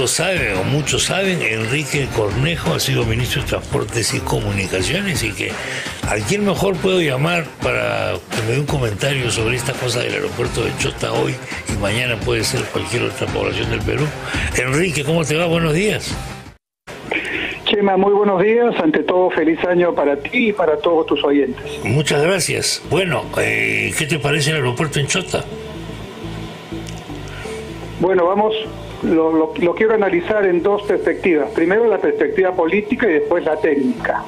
mundo sabe, o muchos saben, Enrique Cornejo ha sido ministro de Transportes y Comunicaciones, y que a quién mejor puedo llamar para que me dé un comentario sobre esta cosa del aeropuerto de Chota hoy y mañana puede ser cualquier otra población del Perú. Enrique, ¿cómo te va? Buenos días. Chema, muy buenos días. Ante todo, feliz año para ti y para todos tus oyentes. Muchas gracias. Bueno, ¿qué te parece el aeropuerto en Chota? Bueno, vamos, lo quiero analizar en dos perspectivas. Primero la perspectiva política y después la técnica.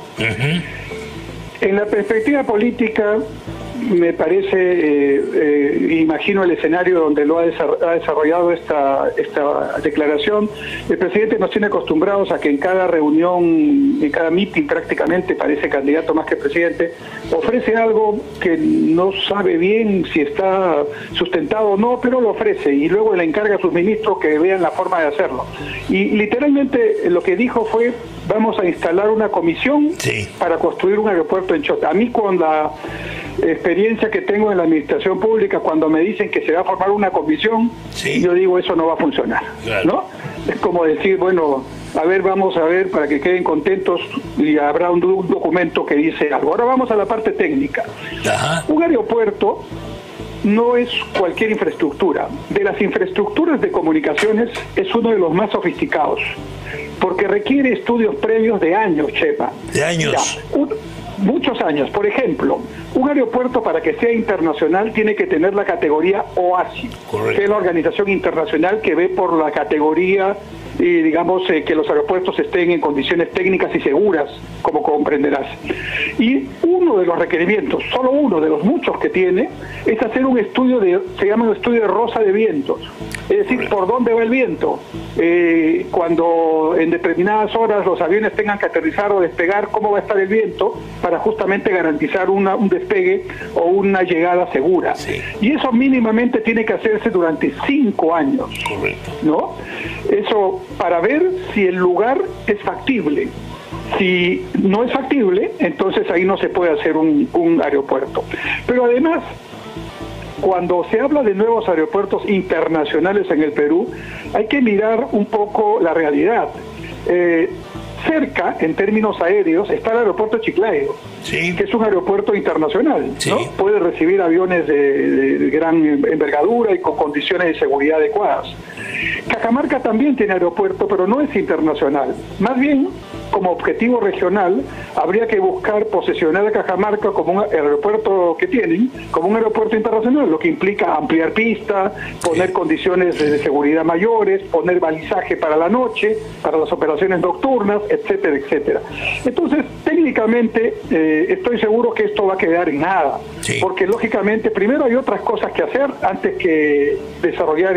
En la perspectiva política, me parece, imagino el escenario donde lo ha desarrollado esta declaración. El presidente nos tiene acostumbrados a que en cada reunión, en cada meeting prácticamente, parece candidato más que presidente, ofrece algo que no sabe bien si está sustentado o no, pero lo ofrece y luego le encarga a sus ministros que vean la forma de hacerlo. Y literalmente lo que dijo fue: vamos a instalar una comisión para construir un aeropuerto en Chota. A mí, con la experiencia que tengo en la administración pública, cuando me dicen que se va a formar una comisión, yo digo, eso no va a funcionar, ¿no? Es como decir, bueno, a ver, vamos a ver, para que queden contentos, y habrá un documento que dice algo. Ahora vamos a la parte técnica. Un aeropuerto no es cualquier infraestructura. De las infraestructuras de comunicaciones es uno de los más sofisticados, porque requiere estudios previos de años, Chepa. De años. Muchos años. Por ejemplo, un aeropuerto, para que sea internacional, tiene que tener la categoría OASI, que es la organización internacional que ve por la categoría y digamos que los aeropuertos estén en condiciones técnicas y seguras, como comprenderás. Y uno de los requerimientos, solo uno de los muchos que tiene, es hacer un estudio se llama un estudio de rosa de vientos, es decir, por dónde va el viento, cuando en determinadas horas los aviones tengan que aterrizar o despegar, cómo va a estar el viento, para justamente garantizar un despegue o una llegada segura. Y eso mínimamente tiene que hacerse durante 5 años, ¿no? Eso para ver si el lugar es factible. Si no es factible, entonces ahí no se puede hacer un aeropuerto. Pero además, cuando se habla de nuevos aeropuertos internacionales en el Perú, hay que mirar un poco la realidad. Cerca, en términos aéreos, está el aeropuerto de Chiclayo, que es un aeropuerto internacional, ¿no? Puede recibir aviones de gran envergadura y con condiciones de seguridad adecuadas. Cajamarca también tiene aeropuerto, pero no es internacional. Más bien, como objetivo regional, habría que buscar posesionar a Cajamarca como el aeropuerto que tienen, como un aeropuerto internacional, lo que implica ampliar pista, poner condiciones de seguridad mayores, poner balizaje para la noche, para las operaciones nocturnas, etcétera, etcétera. Entonces, técnicamente, estoy seguro que esto va a quedar en nada, porque lógicamente primero hay otras cosas que hacer antes que desarrollar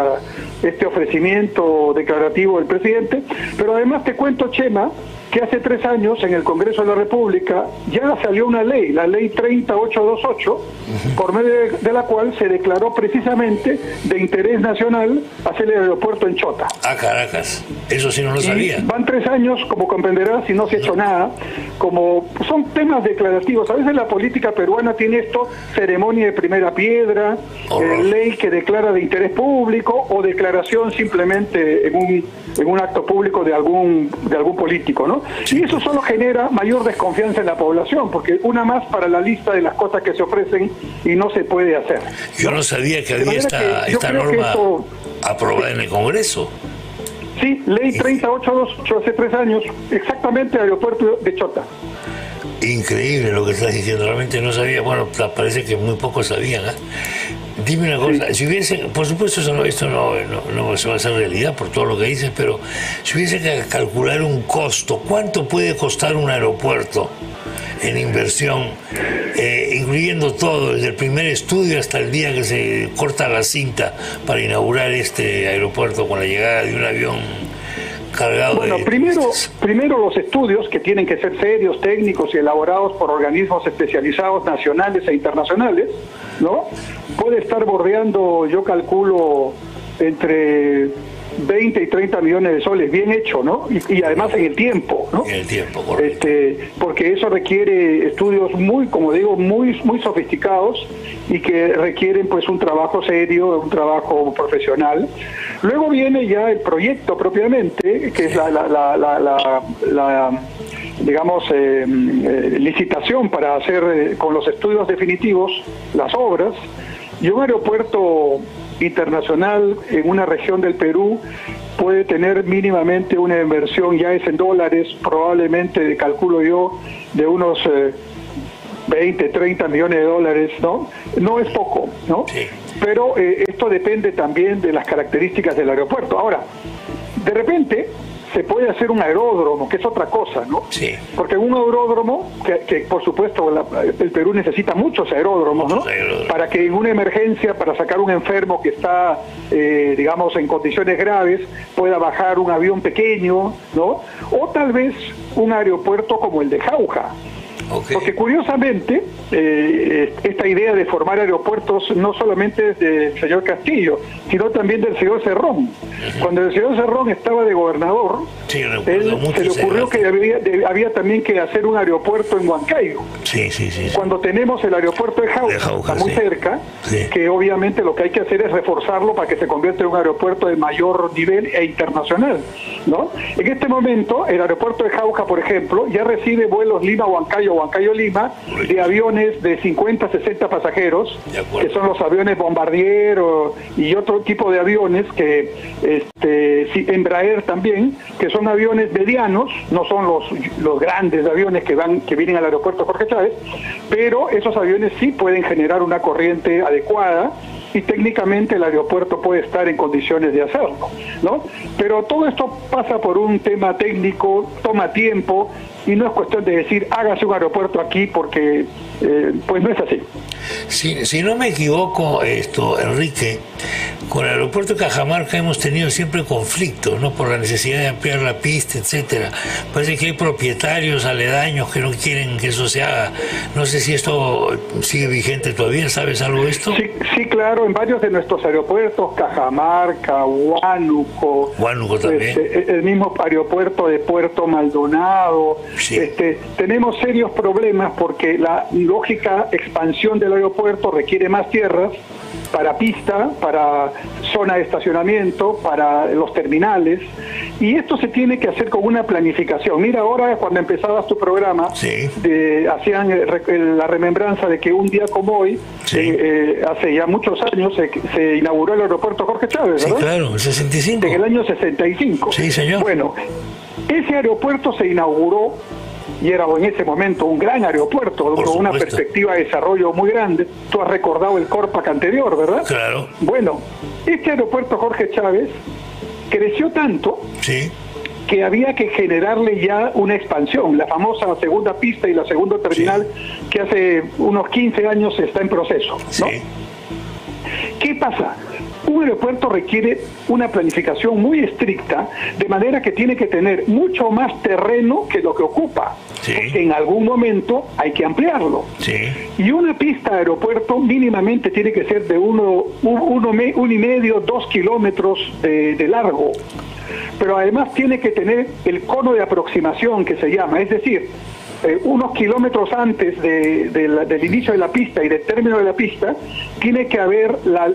este ofrecimiento declarativo del presidente, pero además te cuento, Chema, que hace 3 años en el Congreso de la República ya salió una ley, la ley 30828, por medio de la cual se declaró precisamente de interés nacional hacer el aeropuerto en Chota. Caracas, eso sí no lo sabía. Van 3 años, como comprenderás, y no se ha hecho nada. Como son temas declarativos, a veces la política peruana tiene esto: ceremonia de primera piedra, ley que declara de interés público, o declaración simplemente en un acto público de algún político, ¿no? Y eso solo genera mayor desconfianza en la población, porque una más para la lista de las cosas que se ofrecen y no se puede hacer. Yo no sabía que había esta norma aprobada en el Congreso. Sí, ley 30828, hace 3 años, exactamente, aeropuerto de Chota. Increíble lo que estás diciendo, realmente no sabía. Bueno, parece que muy pocos sabían, ¿eh? Dime una cosa, si hubiese, por supuesto esto no se va a hacer realidad por todo lo que dices, pero si hubiese que calcular un costo, ¿cuánto puede costar un aeropuerto en inversión, incluyendo todo, desde el primer estudio hasta el día que se corta la cinta para inaugurar este aeropuerto con la llegada de un avión cargado de... Primero los estudios, que tienen que ser serios, técnicos y elaborados por organismos especializados nacionales e internacionales, ¿no? Puede estar bordeando, yo calculo, entre 20 y 30 millones de soles, bien hecho, ¿no? Y además en el tiempo, ¿no? En el tiempo, correcto. Porque eso requiere estudios muy, como digo, muy sofisticados y que requieren pues un trabajo serio, un trabajo profesional. Luego viene ya el proyecto propiamente, que es digamos, licitación para hacer con los estudios definitivos las obras, y un aeropuerto internacional en una región del Perú puede tener mínimamente una inversión, ya es en dólares, probablemente, calculo yo, de unos 20, 30 millones de dólares, ¿no? No es poco, ¿no? Sí. Pero esto depende también de las características del aeropuerto. Ahora, de repente se puede hacer un aeródromo, que es otra cosa, ¿no? Sí. Porque un aeródromo, que por supuesto el Perú necesita muchos aeródromos, ¿no? Para que en una emergencia, para sacar un enfermo que está, digamos, en condiciones graves, pueda bajar un avión pequeño, ¿no? O tal vez un aeropuerto como el de Jauja. Okay. Porque curiosamente, esta idea de formar aeropuertos no solamente es del señor Castillo, sino también del señor Cerrón. Uh-huh. Cuando el señor Cerrón estaba de gobernador, sí, él se le ocurrió que había también que hacer un aeropuerto en Huancayo. Sí. Cuando tenemos el aeropuerto de Jauja está muy cerca, que obviamente lo que hay que hacer es reforzarlo para que se convierta en un aeropuerto de mayor nivel e internacional, ¿no? En este momento, el aeropuerto de Jauja, por ejemplo, ya recibe vuelos Lima-Huancayo, Huancayo-Lima, de aviones de 50, 60 pasajeros, que son los aviones Bombardier y otro tipo de aviones que Embraer también, que son aviones medianos, no son los grandes aviones que vienen al aeropuerto Jorge Chávez, pero esos aviones sí pueden generar una corriente adecuada y técnicamente el aeropuerto puede estar en condiciones de hacerlo, ¿no? Pero todo esto pasa por un tema técnico, toma tiempo, y no es cuestión de decir hágase un aeropuerto aquí porque pues no es así. Si no me equivoco, Enrique, con el aeropuerto de Cajamarca hemos tenido siempre conflictos, ¿no? Por la necesidad de ampliar la pista, etcétera. Parece que hay propietarios aledaños que no quieren que eso se haga. No sé si esto sigue vigente todavía, ¿sabes algo de esto? Sí, claro, en varios de nuestros aeropuertos, Cajamarca, Huánuco también. El mismo aeropuerto de Puerto Maldonado, sí. Tenemos serios problemas porque la lógica expansión del aeropuerto requiere más tierras para pista, para zona de estacionamiento, para los terminales, y esto se tiene que hacer con una planificación. Mira, ahora cuando empezabas tu programa, sí. Hacían la remembranza de que un día como hoy, sí. Hace ya muchos años, se inauguró el aeropuerto Jorge Chávez, ¿verdad? Sí, claro, el 65. En el año 65. Sí, señor. Bueno, ese aeropuerto se inauguró y era en ese momento un gran aeropuerto, con una perspectiva de desarrollo muy grande. Tú has recordado el Corpac anterior, ¿verdad? Claro. Bueno, este aeropuerto Jorge Chávez creció tanto, sí, que había que generarle ya una expansión, la famosa segunda pista y la segunda terminal, sí, que hace unos 15 años está en proceso, ¿no? Sí. ¿Qué pasa? Un aeropuerto requiere una planificación muy estricta, de manera que tiene que tener mucho más terreno que lo que ocupa. Sí. Porque en algún momento hay que ampliarlo. Sí. Y una pista de aeropuerto mínimamente tiene que ser de 1,5, 2 kilómetros de largo. Pero además tiene que tener el cono de aproximación, que se llama, es decir, unos kilómetros antes del inicio de la pista y del término de la pista, tiene que haber la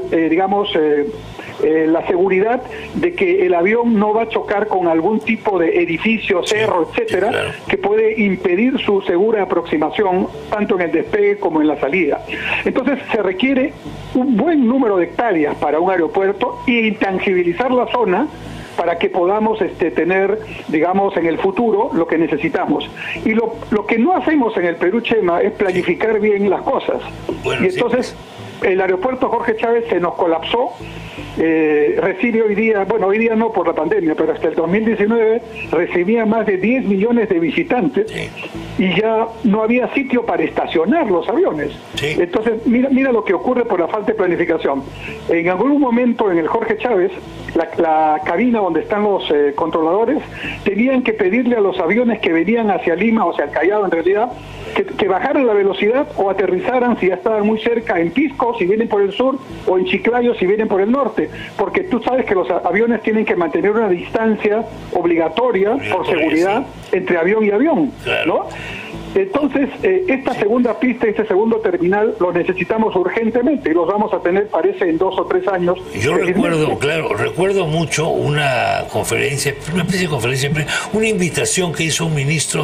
seguridad de que el avión no va a chocar con algún tipo de edificio, cerro, etcétera, sí, claro, que puede impedir su segura aproximación tanto en el despegue como en la salida. Entonces se requiere un buen número de hectáreas para un aeropuerto y intangibilizar la zona para que podamos tener, digamos, en el futuro lo que necesitamos. Y lo que no hacemos en el Perú, Chema, es planificar bien las cosas. Bueno, y entonces el aeropuerto Jorge Chávez se nos colapsó, recibe hoy día no por la pandemia, pero hasta el 2019 recibía más de 10 millones de visitantes, sí, y ya no había sitio para estacionar los aviones. Sí. Entonces, mira lo que ocurre por la falta de planificación. En algún momento en el Jorge Chávez, la cabina donde están los controladores, tenían que pedirle a los aviones que venían hacia Lima, o sea, el Callao en realidad, que bajaran la velocidad o aterrizaran, si ya estaban muy cerca, en Pisco Callao si vienen por el sur o en Chiclayo si vienen por el norte, porque tú sabes que los aviones tienen que mantener una distancia obligatoria por seguridad entre avión y avión, claro, ¿no? Entonces, esta segunda pista, este segundo terminal, lo necesitamos urgentemente y los vamos a tener, parece, en 2 o 3 años. Yo recuerdo mucho una conferencia, una especie de conferencia, una invitación que hizo un ministro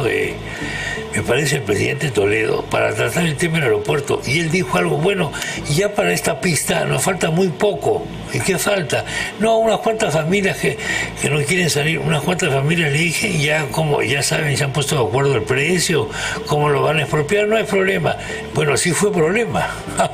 me parece el presidente Toledo, para tratar el tema del aeropuerto, y él dijo algo, bueno, ya para esta pista nos falta muy poco. ¿Y qué falta? No, unas cuantas familias que no quieren salir, unas cuantas familias, le dije, ya saben, se han puesto de acuerdo el precio, cómo lo van a expropiar, no hay problema. Bueno, sí fue problema.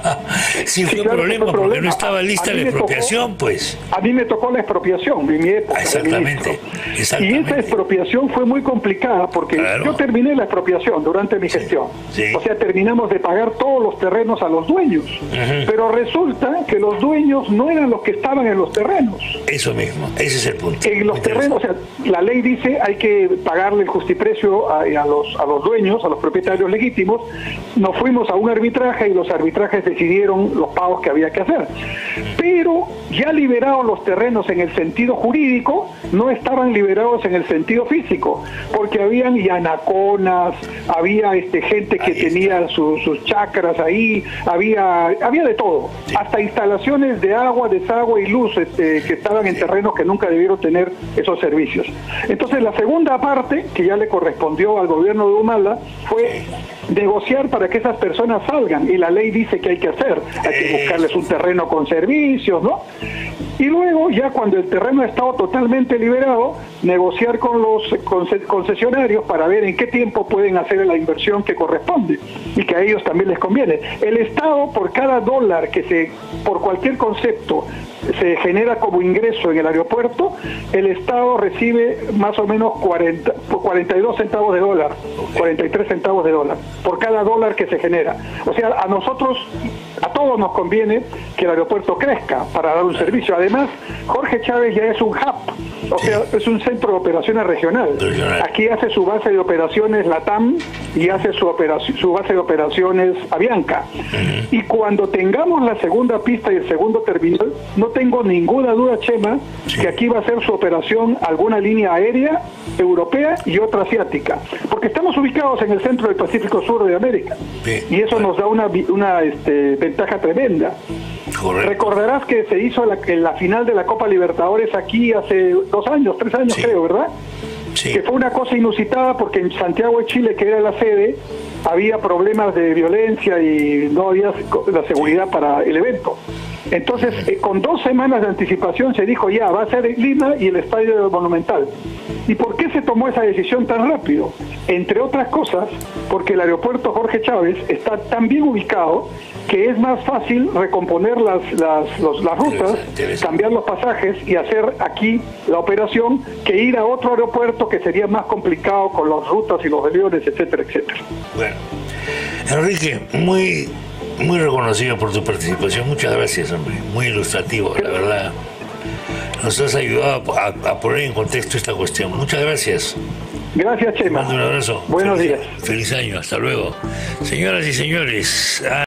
sí fue claro, problema, porque problema. No estaba lista la expropiación, pues. A mí me tocó la expropiación en mi época. Exactamente. Y esa expropiación fue muy complicada, porque yo terminé la expropiación durante mi gestión. Sí. O sea, terminamos de pagar todos los terrenos a los dueños. Pero resulta que los dueños no eran los que estaban en los terrenos. Eso mismo, ese es el punto. En los terrenos, o sea, la ley dice hay que pagarle el justiprecio a los dueños, a los propietarios legítimos. Nos fuimos a un arbitraje y los arbitrajes decidieron los pagos que había que hacer. Pero ya liberados los terrenos en el sentido jurídico, no estaban liberados en el sentido físico, porque habían yanaconas, había gente que tenía sus chacras ahí, había de todo, hasta instalaciones de agua, desagüe y luz que estaban en terrenos que nunca debieron tener esos servicios. Entonces la segunda parte, que ya le correspondió al gobierno de Humala, fue negociar para que esas personas salgan, y la ley dice que hay que hacer, hay que buscarles un terreno con servicios, ¿no? Y luego, ya cuando el terreno ha estado totalmente liberado, negociar con los concesionarios para ver en qué tiempo pueden hacer la inversión que corresponde y que a ellos también les conviene. El Estado, por cada dólar por cualquier concepto, se genera como ingreso en el aeropuerto, el Estado recibe más o menos 42 centavos de dólar, 43 centavos de dólar, por cada dólar que se genera. O sea, a todos nos conviene que el aeropuerto crezca para dar un servicio. Además, Jorge Chávez ya es un hub, o sea, es un centro de operaciones regional. Aquí hace su base de operaciones LATAM y hace su base de operaciones Avianca. Y cuando tengamos la segunda pista y el segundo terminal, no tengo ninguna duda, Chema, que aquí va a ser su operación alguna línea aérea europea y otra asiática, porque estamos ubicados en el centro del Pacífico Sur de América, y eso nos da una ventaja tremenda. Correcto. Recordarás que se hizo la final de la Copa Libertadores aquí hace 2 años, 3 años, creo, ¿verdad? Sí. Que fue una cosa inusitada, porque en Santiago de Chile, que era la sede, había problemas de violencia y no había la seguridad para el evento. Entonces, con 2 semanas de anticipación se dijo, ya, va a ser Lima y el Estadio Monumental. ¿Y por qué se tomó esa decisión tan rápido? Entre otras cosas, porque el aeropuerto Jorge Chávez está tan bien ubicado que es más fácil recomponer las rutas, cambiar los pasajes y hacer aquí la operación, que ir a otro aeropuerto que sería más complicado con las rutas y los aviones, etcétera, etcétera. Bueno, Enrique, muy reconocido por tu participación. Muchas gracias, hombre. Muy ilustrativo, la verdad. Nos has ayudado a poner en contexto esta cuestión. Muchas gracias. Gracias, Chema. Te mando un abrazo. Buenos días. Feliz año. Hasta luego. Señoras y señores.